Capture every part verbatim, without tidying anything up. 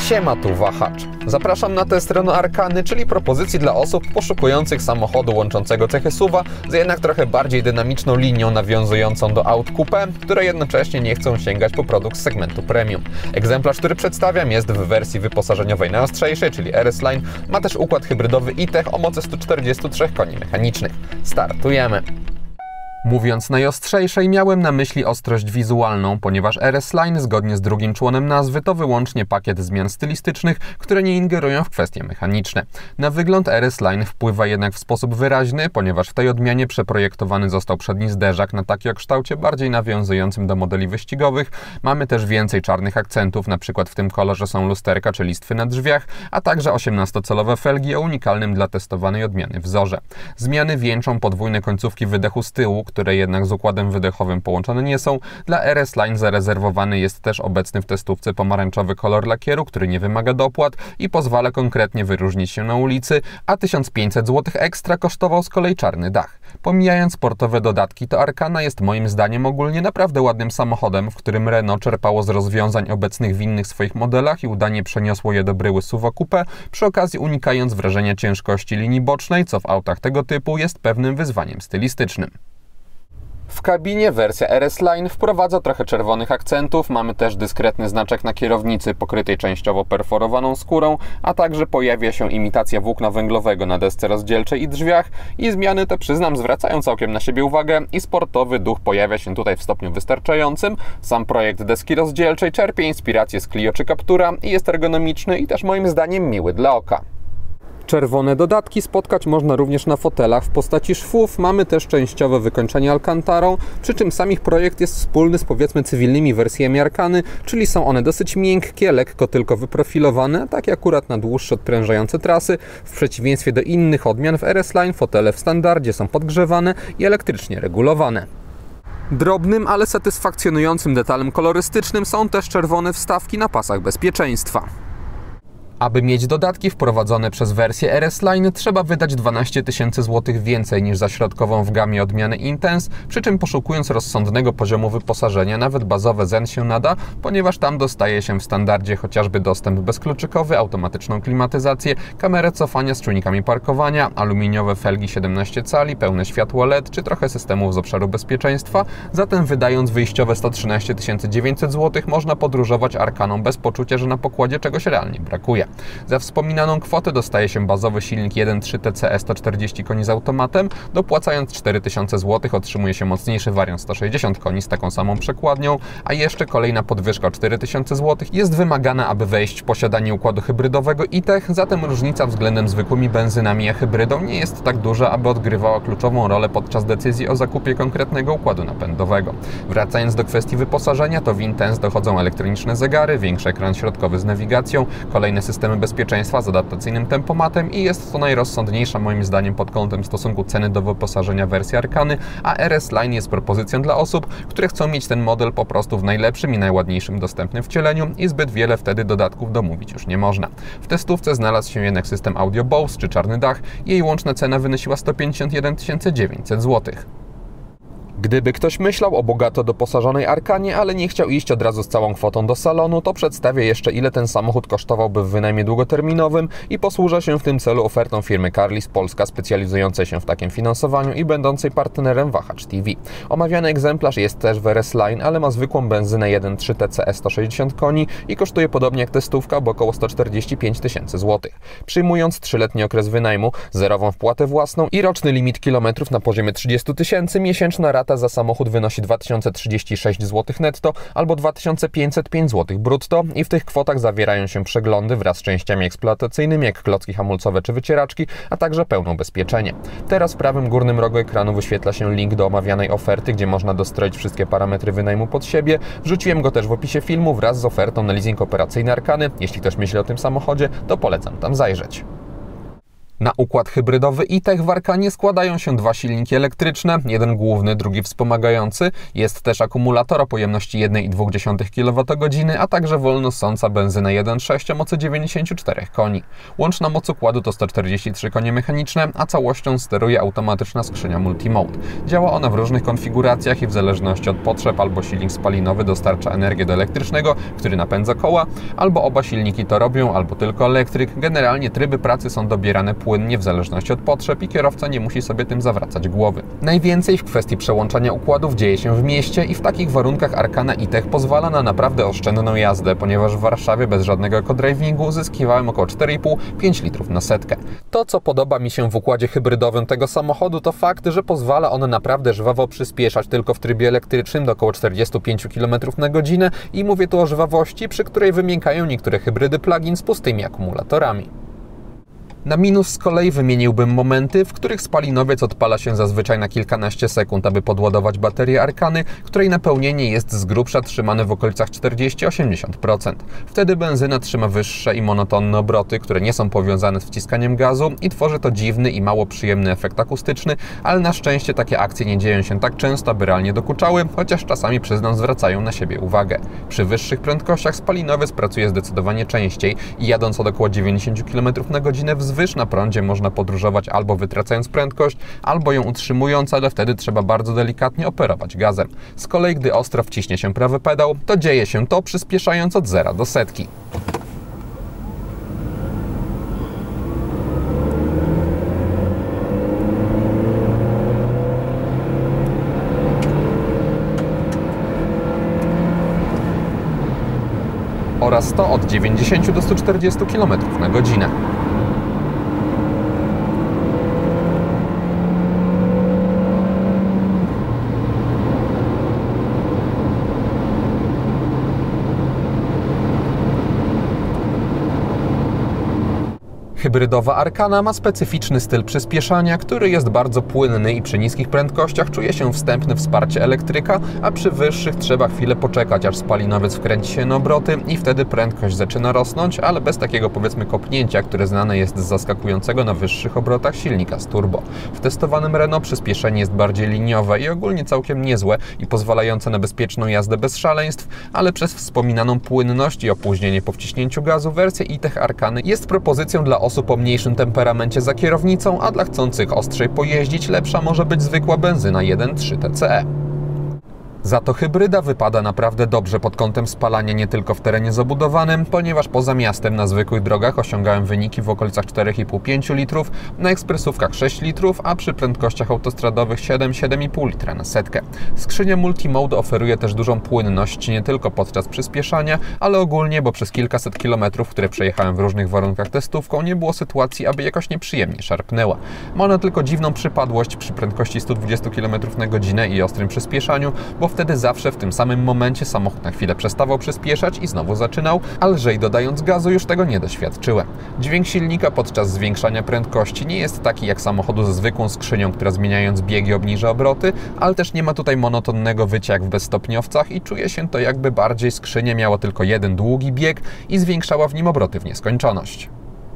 Siema, tu Wahacz. Zapraszam na test Renault Arkany, czyli propozycji dla osób poszukujących samochodu łączącego cechy S U V-a z jednak trochę bardziej dynamiczną linią nawiązującą do aut coupé, które jednocześnie nie chcą sięgać po produkt z segmentu premium. Egzemplarz, który przedstawiam, jest w wersji wyposażeniowej najostrzejszej, czyli R S Line. Ma też układ hybrydowy e-Tech o mocy stu czterdziestu trzech koni mechanicznych. Startujemy! Mówiąc najostrzejszej, miałem na myśli ostrość wizualną, ponieważ R S Line, zgodnie z drugim członem nazwy, to wyłącznie pakiet zmian stylistycznych, które nie ingerują w kwestie mechaniczne. Na wygląd R S Line wpływa jednak w sposób wyraźny, ponieważ w tej odmianie przeprojektowany został przedni zderzak na taki o kształcie bardziej nawiązującym do modeli wyścigowych. Mamy też więcej czarnych akcentów, na przykład w tym kolorze są lusterka czy listwy na drzwiach, a także osiemnastocalowe felgi o unikalnym dla testowanej odmiany wzorze. Zmiany wieńczą podwójne końcówki wydechu z tyłu, które jednak z układem wydechowym połączone nie są. Dla R S Line zarezerwowany jest też obecny w testówce pomarańczowy kolor lakieru, który nie wymaga dopłat i pozwala konkretnie wyróżnić się na ulicy, a tysiąc pięćset złotych ekstra kosztował z kolei czarny dach. Pomijając sportowe dodatki, to Arkana jest moim zdaniem ogólnie naprawdę ładnym samochodem, w którym Renault czerpało z rozwiązań obecnych w innych swoich modelach i udanie przeniosło je do bryły S U V coupé, przy okazji unikając wrażenia ciężkości linii bocznej, co w autach tego typu jest pewnym wyzwaniem stylistycznym. W kabinie wersja R S Line wprowadza trochę czerwonych akcentów, mamy też dyskretny znaczek na kierownicy pokrytej częściowo perforowaną skórą, a także pojawia się imitacja włókna węglowego na desce rozdzielczej i drzwiach i zmiany te, przyznam, zwracają całkiem na siebie uwagę i sportowy duch pojawia się tutaj w stopniu wystarczającym. Sam projekt deski rozdzielczej czerpie inspirację z Clio czy Captura i jest ergonomiczny i też moim zdaniem miły dla oka. Czerwone dodatki spotkać można również na fotelach w postaci szwów. Mamy też częściowe wykończenie alkantarą, przy czym sam ich projekt jest wspólny z powiedzmy cywilnymi wersjami Arkany, czyli są one dosyć miękkie, lekko tylko wyprofilowane, tak akurat na dłuższe odprężające trasy. W przeciwieństwie do innych odmian w R S Line fotele w standardzie są podgrzewane i elektrycznie regulowane. Drobnym, ale satysfakcjonującym detalem kolorystycznym są też czerwone wstawki na pasach bezpieczeństwa. Aby mieć dodatki wprowadzone przez wersję R S Line, trzeba wydać dwanaście tysięcy złotych więcej niż za środkową w gamie odmiany Intense, przy czym poszukując rozsądnego poziomu wyposażenia, nawet bazowe Zen się nada, ponieważ tam dostaje się w standardzie chociażby dostęp bezkluczykowy, automatyczną klimatyzację, kamerę cofania z czujnikami parkowania, aluminiowe felgi siedemnaście cali, pełne światło L E D czy trochę systemów z obszaru bezpieczeństwa. Zatem wydając wyjściowe sto trzynaście tysięcy dziewięćset złotych można podróżować Arkaną bez poczucia, że na pokładzie czegoś realnie brakuje. Za wspominaną kwotę dostaje się bazowy silnik jeden przecinek trzy T C E sto czterdzieści koni z automatem. Dopłacając cztery tysiące złotych otrzymuje się mocniejszy wariant sto sześćdziesiąt koni z taką samą przekładnią, a jeszcze kolejna podwyżka o cztery tysiące złotych jest wymagana, aby wejść w posiadanie układu hybrydowego e-Tech, zatem różnica względem zwykłymi benzynami a hybrydą nie jest tak duża, aby odgrywała kluczową rolę podczas decyzji o zakupie konkretnego układu napędowego. Wracając do kwestii wyposażenia, to w Intense dochodzą elektroniczne zegary, większy ekran środkowy z nawigacją, kolejne systemy bezpieczeństwa z adaptacyjnym tempomatem i jest to najrozsądniejsza moim zdaniem pod kątem stosunku ceny do wyposażenia wersji Arkany, a R S Line jest propozycją dla osób, które chcą mieć ten model po prostu w najlepszym i najładniejszym dostępnym wcieleniu i zbyt wiele wtedy dodatków domówić już nie można. W testówce znalazł się jednak system audio Bose czy czarny dach, jej łączna cena wynosiła sto pięćdziesiąt jeden tysięcy dziewięćset złotych. Gdyby ktoś myślał o bogato doposażonej Arkanie, ale nie chciał iść od razu z całą kwotą do salonu, to przedstawię jeszcze, ile ten samochód kosztowałby w wynajmie długoterminowym i posłużę się w tym celu ofertą firmy Carlis Polska, specjalizującej się w takim finansowaniu i będącej partnerem Wahacz T V. Omawiany egzemplarz jest też w R S Line, ale ma zwykłą benzynę jeden przecinek trzy T C E sto sześćdziesiąt koni i kosztuje podobnie jak testówka, bo około sto czterdzieści pięć tysięcy złotych. Przyjmując trzyletni okres wynajmu, zerową wpłatę własną i roczny limit kilometrów na poziomie trzydziestu tysięcy, miesięczna rata za samochód wynosi dwa tysiące trzydzieści sześć złotych netto albo dwa tysiące pięćset pięć złotych brutto i w tych kwotach zawierają się przeglądy wraz z częściami eksploatacyjnymi jak klocki hamulcowe czy wycieraczki, a także pełne ubezpieczenie. Teraz w prawym górnym rogu ekranu wyświetla się link do omawianej oferty, gdzie można dostroić wszystkie parametry wynajmu pod siebie. Wrzuciłem go też w opisie filmu wraz z ofertą na leasing operacyjny Arkany. Jeśli ktoś myśli o tym samochodzie, to polecam tam zajrzeć. Na układ hybrydowy e-tech w Arkanie składają się dwa silniki elektryczne, jeden główny, drugi wspomagający. Jest też akumulator o pojemności jeden i dwie dziesiąte kilowatogodziny, a także wolnossąca benzyna jeden przecinek sześć o mocy dziewięćdziesięciu czterech koni. Łączna moc układu to sto czterdzieści trzy konie mechaniczne, a całością steruje automatyczna skrzynia Multimode. Działa ona w różnych konfiguracjach i w zależności od potrzeb albo silnik spalinowy dostarcza energię do elektrycznego, który napędza koła, albo oba silniki to robią, albo tylko elektryk. Generalnie tryby pracy są dobierane płynnie w zależności od potrzeb i kierowca nie musi sobie tym zawracać głowy. Najwięcej w kwestii przełączania układów dzieje się w mieście i w takich warunkach Arkana e-tech pozwala na naprawdę oszczędną jazdę, ponieważ w Warszawie bez żadnego eco-drivingu uzyskiwałem około cztery i pół do pięciu litrów na setkę. To, co podoba mi się w układzie hybrydowym tego samochodu, to fakt, że pozwala on naprawdę żwawo przyspieszać tylko w trybie elektrycznym do około czterdziestu pięciu kilometrów na godzinę i mówię tu o żwawości, przy której wymiękają niektóre hybrydy plug-in z pustymi akumulatorami. Na minus z kolei wymieniłbym momenty, w których spalinowiec odpala się zazwyczaj na kilkanaście sekund, aby podładować baterię Arkany, której napełnienie jest z grubsza trzymane w okolicach czterdziestu do osiemdziesięciu procent. Wtedy benzyna trzyma wyższe i monotonne obroty, które nie są powiązane z wciskaniem gazu i tworzy to dziwny i mało przyjemny efekt akustyczny, ale na szczęście takie akcje nie dzieją się tak często, aby realnie dokuczały, chociaż czasami, przyznam, zwracają na siebie uwagę. Przy wyższych prędkościach spalinowiec pracuje zdecydowanie częściej i jadąc od około dziewięćdziesięciu kilometrów na godzinę wzwyż na prądzie można podróżować albo wytracając prędkość, albo ją utrzymując, ale wtedy trzeba bardzo delikatnie operować gazem. Z kolei, gdy ostro wciśnie się prawy pedał, to dzieje się to przyspieszając od zera do setki. Oraz to od dziewięćdziesięciu do stu czterdziestu kilometrów na godzinę. Hybrydowa Arkana ma specyficzny styl przyspieszania, który jest bardzo płynny i przy niskich prędkościach czuje się wstępne wsparcie elektryka, a przy wyższych trzeba chwilę poczekać, aż spalinowiec wkręci się na obroty i wtedy prędkość zaczyna rosnąć, ale bez takiego, powiedzmy, kopnięcia, które znane jest z zaskakującego na wyższych obrotach silnika z turbo. W testowanym Renault przyspieszenie jest bardziej liniowe i ogólnie całkiem niezłe i pozwalające na bezpieczną jazdę bez szaleństw, ale przez wspominaną płynność i opóźnienie po wciśnięciu gazu wersja e-tech Arkany jest propozycją dla osób o mniejszym temperamencie za kierownicą, a dla chcących ostrzej pojeździć lepsza może być zwykła benzyna jeden przecinek trzy T C E. Za to hybryda wypada naprawdę dobrze pod kątem spalania nie tylko w terenie zabudowanym, ponieważ poza miastem na zwykłych drogach osiągałem wyniki w okolicach czterech i pół do pięciu litrów, na ekspresówkach sześć litrów, a przy prędkościach autostradowych siedem do siedmiu i pół litra na setkę. Skrzynia Multimode oferuje też dużą płynność nie tylko podczas przyspieszania, ale ogólnie, bo przez kilkaset kilometrów, które przejechałem w różnych warunkach testówką, nie było sytuacji, aby jakoś nieprzyjemnie szarpnęła. Ma ona tylko dziwną przypadłość przy prędkości stu dwudziestu kilometrów na godzinę i ostrym przyspieszaniu, bo wtedy zawsze w tym samym momencie samochód na chwilę przestawał przyspieszać i znowu zaczynał, a lżej dodając gazu już tego nie doświadczyłem. Dźwięk silnika podczas zwiększania prędkości nie jest taki jak samochodu ze zwykłą skrzynią, która zmieniając biegi obniża obroty, ale też nie ma tutaj monotonnego wycia jak w bezstopniowcach i czuje się to, jakby bardziej skrzynia miała tylko jeden długi bieg i zwiększała w nim obroty w nieskończoność.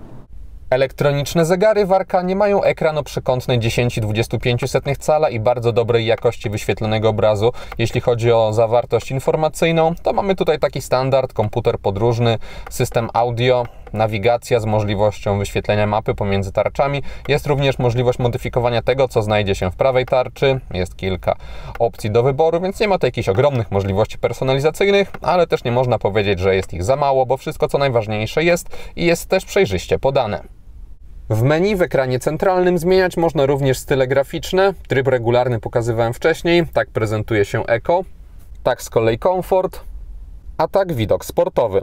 Elektroniczne zegary w Arkanie mają ekran o przekątnej dziesięć przecinek dwadzieścia pięć cala i bardzo dobrej jakości wyświetlonego obrazu. Jeśli chodzi o zawartość informacyjną, to mamy tutaj taki standard, komputer podróżny, system audio, nawigacja z możliwością wyświetlenia mapy pomiędzy tarczami. Jest również możliwość modyfikowania tego, co znajdzie się w prawej tarczy. Jest kilka opcji do wyboru, więc nie ma to jakichś ogromnych możliwości personalizacyjnych, ale też nie można powiedzieć, że jest ich za mało, bo wszystko, co najważniejsze, jest i jest też przejrzyście podane. W menu w ekranie centralnym zmieniać można również style graficzne. Tryb regularny pokazywałem wcześniej, tak prezentuje się Eco, tak z kolei komfort, a tak widok sportowy.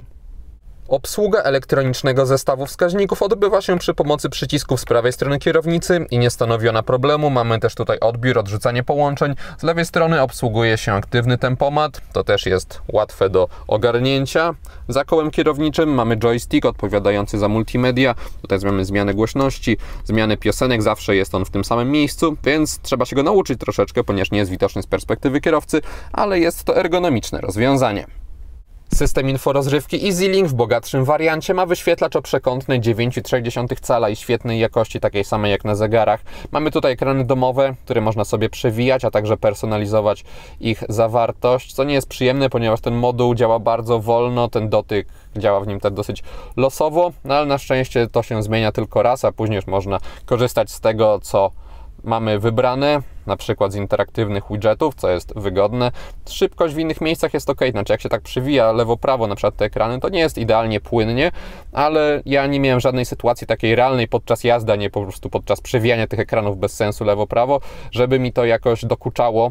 Obsługa elektronicznego zestawu wskaźników odbywa się przy pomocy przycisków z prawej strony kierownicy i nie stanowi ona problemu. Mamy też tutaj odbiór, odrzucanie połączeń. Z lewej strony obsługuje się aktywny tempomat, to też jest łatwe do ogarnięcia. Za kołem kierowniczym mamy joystick odpowiadający za multimedia. Tutaj mamy zmianę głośności, zmianę piosenek, zawsze jest on w tym samym miejscu, więc trzeba się go nauczyć troszeczkę, ponieważ nie jest widoczny z perspektywy kierowcy, ale jest to ergonomiczne rozwiązanie. System inforozrywki EasyLink w bogatszym wariancie ma wyświetlacz o przekątnej dziewięć przecinek trzy cala i świetnej jakości, takiej samej jak na zegarach. Mamy tutaj ekrany domowe, które można sobie przewijać, a także personalizować ich zawartość, co nie jest przyjemne, ponieważ ten moduł działa bardzo wolno, ten dotyk działa w nim tak dosyć losowo, no ale na szczęście to się zmienia tylko raz, a później już można korzystać z tego, co mamy wybrane, na przykład z interaktywnych widgetów, co jest wygodne. Szybkość w innych miejscach jest ok, znaczy jak się tak przywija lewo-prawo na przykład te ekrany, to nie jest idealnie płynnie, ale ja nie miałem żadnej sytuacji takiej realnej podczas jazdy, a nie po prostu podczas przewijania tych ekranów bez sensu lewo-prawo, żeby mi to jakoś dokuczało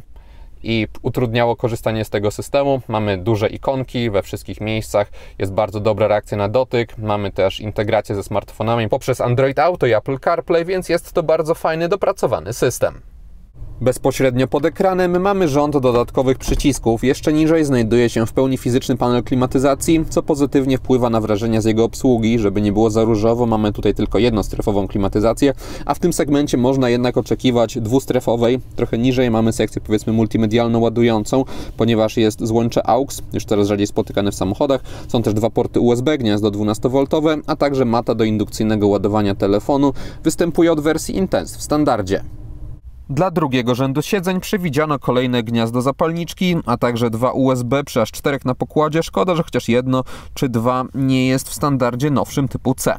i utrudniało korzystanie z tego systemu. Mamy duże ikonki we wszystkich miejscach, jest bardzo dobra reakcja na dotyk, mamy też integrację ze smartfonami poprzez Android Auto i Apple CarPlay, więc jest to bardzo fajny, dopracowany system. Bezpośrednio pod ekranem mamy rząd dodatkowych przycisków. Jeszcze niżej znajduje się w pełni fizyczny panel klimatyzacji, co pozytywnie wpływa na wrażenia z jego obsługi. Żeby nie było za różowo, mamy tutaj tylko jednostrefową klimatyzację, a w tym segmencie można jednak oczekiwać dwustrefowej. Trochę niżej mamy sekcję, powiedzmy, multimedialną ładującą, ponieważ jest złącze A U X, już coraz rzadziej spotykane w samochodach. Są też dwa porty U S B, gniazdo dwunastowoltowe, a także mata do indukcyjnego ładowania telefonu. Występuje od wersji Intense w standardzie. Dla drugiego rzędu siedzeń przewidziano kolejne gniazdo zapalniczki, a także dwa U S B przy aż czterech na pokładzie. Szkoda, że chociaż jedno czy dwa nie jest w standardzie nowszym typu C.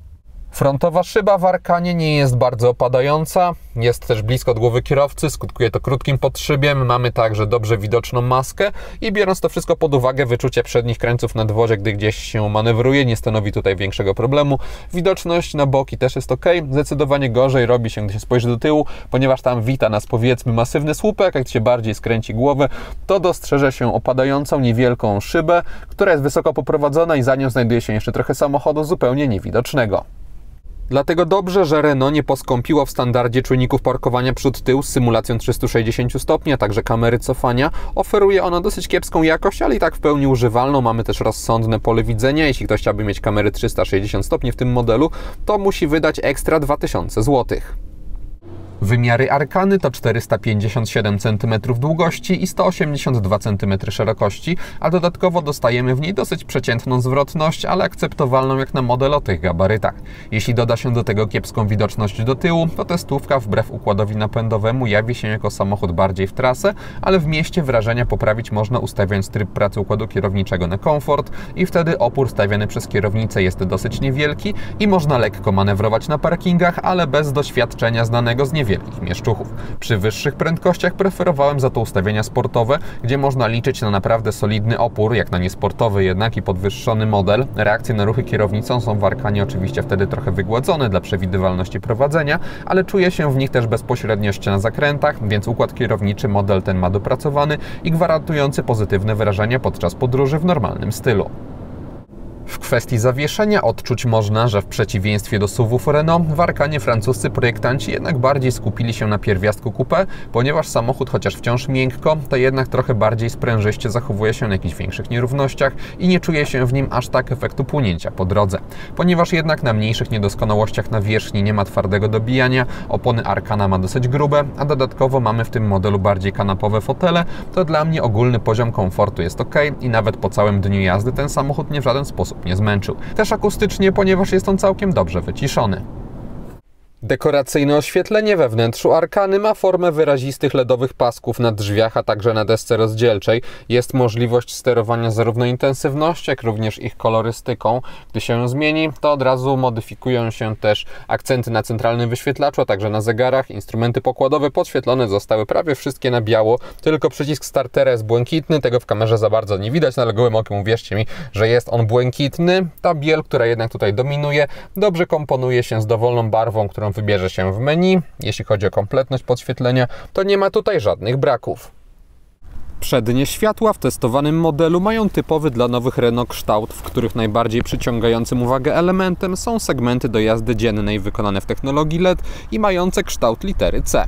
Frontowa szyba w Arkanie nie jest bardzo opadająca, jest też blisko od głowy kierowcy, skutkuje to krótkim podszybiem, mamy także dobrze widoczną maskę i biorąc to wszystko pod uwagę, wyczucie przednich krańców na dworze, gdy gdzieś się manewruje, nie stanowi tutaj większego problemu. Widoczność na boki też jest ok, zdecydowanie gorzej robi się, gdy się spojrzy do tyłu, ponieważ tam wita nas, powiedzmy, masywny słupek, jak się bardziej skręci głowę, to dostrzeże się opadającą niewielką szybę, która jest wysoko poprowadzona i za nią znajduje się jeszcze trochę samochodu zupełnie niewidocznego. Dlatego dobrze, że Renault nie poskąpiło w standardzie czujników parkowania przód-tył z symulacją trzysta sześćdziesiąt stopni, a także kamery cofania. Oferuje ona dosyć kiepską jakość, ale i tak w pełni używalną. Mamy też rozsądne pole widzenia. Jeśli ktoś chciałby mieć kamery trzysta sześćdziesiąt stopni w tym modelu, to musi wydać ekstra dwa tysiące złotych. Wymiary Arkany to czterysta pięćdziesiąt siedem centymetrów długości i sto osiemdziesiąt dwa centymetry szerokości, a dodatkowo dostajemy w niej dosyć przeciętną zwrotność, ale akceptowalną jak na model o tych gabarytach. Jeśli doda się do tego kiepską widoczność do tyłu, to testówka wbrew układowi napędowemu jawi się jako samochód bardziej w trasę, ale w mieście wrażenia poprawić można, ustawiając tryb pracy układu kierowniczego na komfort i wtedy opór stawiany przez kierownicę jest dosyć niewielki i można lekko manewrować na parkingach, ale bez doświadczenia znanego z niewielkich mieszczuchów. Przy wyższych prędkościach preferowałem za to ustawienia sportowe, gdzie można liczyć na naprawdę solidny opór, jak na niesportowy jednak i podwyższony model. Reakcje na ruchy kierownicą są w Arkanie oczywiście wtedy trochę wygładzone dla przewidywalności prowadzenia, ale czuje się w nich też bezpośredniość na zakrętach, więc układ kierowniczy model ten ma dopracowany i gwarantujący pozytywne wrażenia podczas podróży w normalnym stylu. W kwestii zawieszenia odczuć można, że w przeciwieństwie do S U V-ów Renault, w Arkanie francuscy projektanci jednak bardziej skupili się na pierwiastku coupé, ponieważ samochód, chociaż wciąż miękko, to jednak trochę bardziej sprężyście zachowuje się na jakichś większych nierównościach i nie czuje się w nim aż tak efektu płynięcia po drodze. Ponieważ jednak na mniejszych niedoskonałościach nawierzchni nie ma twardego dobijania, opony Arkana ma dosyć grube, a dodatkowo mamy w tym modelu bardziej kanapowe fotele, to dla mnie ogólny poziom komfortu jest ok i nawet po całym dniu jazdy ten samochód mnie w żaden sposób nie zmęczył. Też akustycznie, ponieważ jest on całkiem dobrze wyciszony. Dekoracyjne oświetlenie we wnętrzu Arkany ma formę wyrazistych ledowych pasków na drzwiach, a także na desce rozdzielczej. Jest możliwość sterowania zarówno intensywnością, jak również ich kolorystyką. Gdy się zmieni, to od razu modyfikują się też akcenty na centralnym wyświetlaczu, a także na zegarach. Instrumenty pokładowe podświetlone zostały prawie wszystkie na biało, tylko przycisk startera jest błękitny. Tego w kamerze za bardzo nie widać, no ale gołym okiem uwierzcie mi, że jest on błękitny. Ta biel, która jednak tutaj dominuje, dobrze komponuje się z dowolną barwą, którą wybierze się w menu. Jeśli chodzi o kompletność podświetlenia, to nie ma tutaj żadnych braków. Przednie światła w testowanym modelu mają typowy dla nowych Renault kształt, w których najbardziej przyciągającym uwagę elementem są segmenty do jazdy dziennej wykonane w technologii L E D i mające kształt litery C.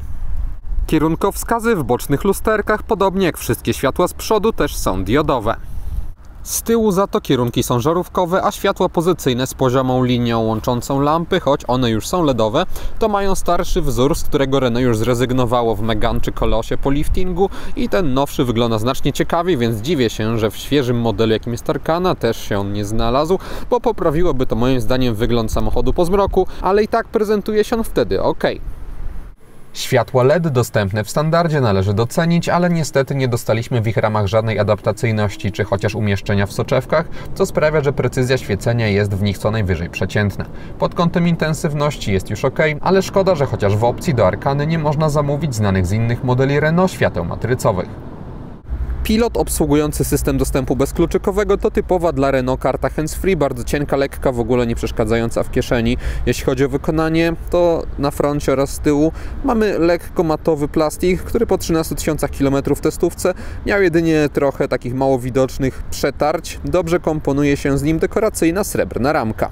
Kierunkowskazy w bocznych lusterkach, podobnie jak wszystkie światła z przodu, też są diodowe. Z tyłu za to kierunki są żarówkowe, a światła pozycyjne z poziomą linią łączącą lampy, choć one już są ledowe, to mają starszy wzór, z którego Renault już zrezygnowało w Megane czy Colosie po liftingu i ten nowszy wygląda znacznie ciekawiej, więc dziwię się, że w świeżym modelu, jakim jest Arkana, też się on nie znalazł, bo poprawiłoby to moim zdaniem wygląd samochodu po zmroku, ale i tak prezentuje się on wtedy ok. Światła L E D dostępne w standardzie należy docenić, ale niestety nie dostaliśmy w ich ramach żadnej adaptacyjności czy chociaż umieszczenia w soczewkach, co sprawia, że precyzja świecenia jest w nich co najwyżej przeciętna. Pod kątem intensywności jest już ok, ale szkoda, że chociaż w opcji do Arkany nie można zamówić znanych z innych modeli Renault świateł matrycowych. Pilot obsługujący system dostępu bezkluczykowego to typowa dla Renault karta hands-free, bardzo cienka, lekka, w ogóle nie przeszkadzająca w kieszeni. Jeśli chodzi o wykonanie, to na froncie oraz z tyłu mamy lekko matowy plastik, który po trzynastu tysiącach kilometrów w testówce miał jedynie trochę takich mało widocznych przetarć. Dobrze komponuje się z nim dekoracyjna srebrna ramka.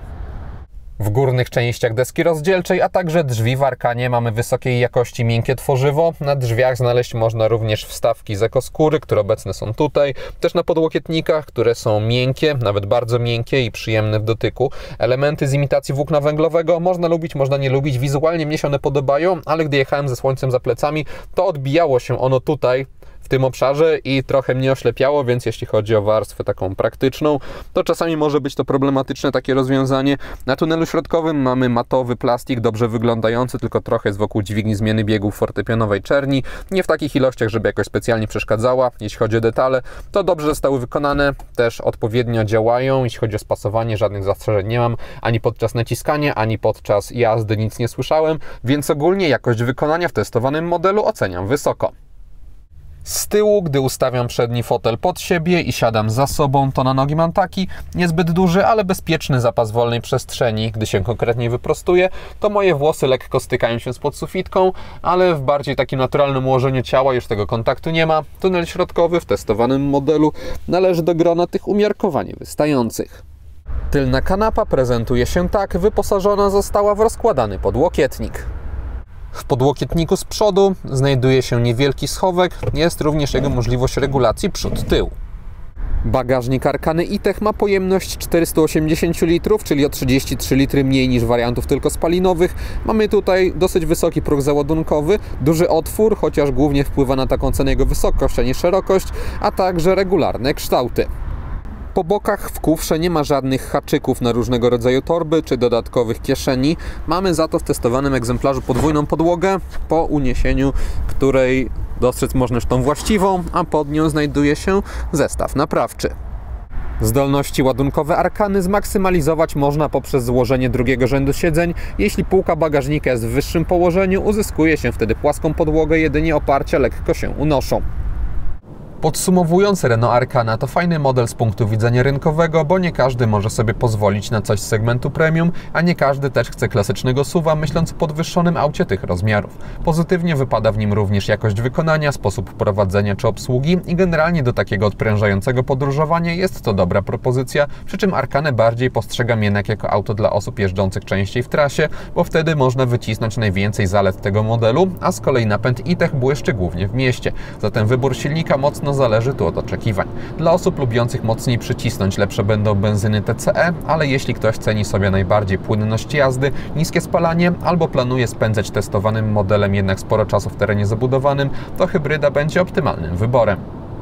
W górnych częściach deski rozdzielczej, a także drzwi w Arkanie mamy wysokiej jakości miękkie tworzywo. Na drzwiach znaleźć można również wstawki z ekoskóry, które obecne są tutaj. Też na podłokietnikach, które są miękkie, nawet bardzo miękkie i przyjemne w dotyku. Elementy z imitacji włókna węglowego można lubić, można nie lubić. Wizualnie mnie się one podobają, ale gdy jechałem ze słońcem za plecami, to odbijało się ono tutaj, w tym obszarze i trochę mnie oślepiało, więc jeśli chodzi o warstwę taką praktyczną, to czasami może być to problematyczne takie rozwiązanie. Na tunelu środkowym mamy matowy plastik, dobrze wyglądający, tylko trochę jest wokół dźwigni zmiany biegów fortepianowej czerni. Nie w takich ilościach, żeby jakoś specjalnie przeszkadzała. Jeśli chodzi o detale, to dobrze zostały wykonane, też odpowiednio działają. Jeśli chodzi o spasowanie, żadnych zastrzeżeń nie mam, ani podczas naciskania, ani podczas jazdy nic nie słyszałem, więc ogólnie jakość wykonania w testowanym modelu oceniam wysoko. Z tyłu, gdy ustawiam przedni fotel pod siebie i siadam za sobą, to na nogi mam taki niezbyt duży, ale bezpieczny zapas wolnej przestrzeni. Gdy się konkretnie wyprostuję, to moje włosy lekko stykają się z podsufitką, ale w bardziej takim naturalnym ułożeniu ciała już tego kontaktu nie ma. Tunel środkowy w testowanym modelu należy do grona tych umiarkowanie wystających. Tylna kanapa prezentuje się tak, wyposażona została w rozkładany podłokietnik. W podłokietniku z przodu znajduje się niewielki schowek, jest również jego możliwość regulacji przód-tył. Bagażnik Arkany E-Tech ma pojemność czterysta osiemdziesiąt litrów, czyli o trzydzieści trzy litry mniej niż wariantów tylko spalinowych. Mamy tutaj dosyć wysoki próg załadunkowy, duży otwór, chociaż głównie wpływa na taką cenę jego wysokość, a nie szerokość, a także regularne kształty. Po bokach w kufrze nie ma żadnych haczyków na różnego rodzaju torby czy dodatkowych kieszeni. Mamy za to w testowanym egzemplarzu podwójną podłogę, po uniesieniu której dostrzec można już tą właściwą, a pod nią znajduje się zestaw naprawczy. Zdolności ładunkowe Arkany zmaksymalizować można poprzez złożenie drugiego rzędu siedzeń. Jeśli półka bagażnika jest w wyższym położeniu, uzyskuje się wtedy płaską podłogę, jedynie oparcia lekko się unoszą. Podsumowując, Renault Arkana to fajny model z punktu widzenia rynkowego, bo nie każdy może sobie pozwolić na coś z segmentu premium, a nie każdy też chce klasycznego suwa, myśląc o podwyższonym aucie tych rozmiarów. Pozytywnie wypada w nim również jakość wykonania, sposób prowadzenia czy obsługi i generalnie do takiego odprężającego podróżowania jest to dobra propozycja, przy czym Arkanę bardziej postrzegam jednak jako auto dla osób jeżdżących częściej w trasie, bo wtedy można wycisnąć najwięcej zalet tego modelu, a z kolei napęd E-Tech błyszczy głównie w mieście. Zatem wybór silnika mocno zależy tu od oczekiwań. Dla osób lubiących mocniej przycisnąć lepsze będą benzyny T C E, ale jeśli ktoś ceni sobie najbardziej płynność jazdy, niskie spalanie albo planuje spędzać testowanym modelem jednak sporo czasu w terenie zabudowanym, to hybryda będzie optymalnym wyborem.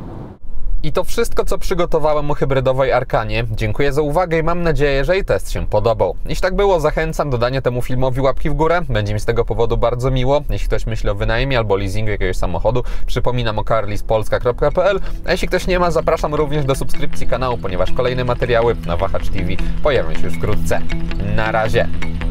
I to wszystko, co przygotowałem o hybrydowej Arkanie. Dziękuję za uwagę i mam nadzieję, że i test się podobał. Jeśli tak było, zachęcam do dania temu filmowi łapki w górę. Będzie mi z tego powodu bardzo miło. Jeśli ktoś myśli o wynajmie albo leasingu jakiegoś samochodu, przypominam o carlispolska kropka p l. A jeśli ktoś nie ma, zapraszam również do subskrypcji kanału, ponieważ kolejne materiały na Wahacz T V pojawią się już wkrótce. Na razie!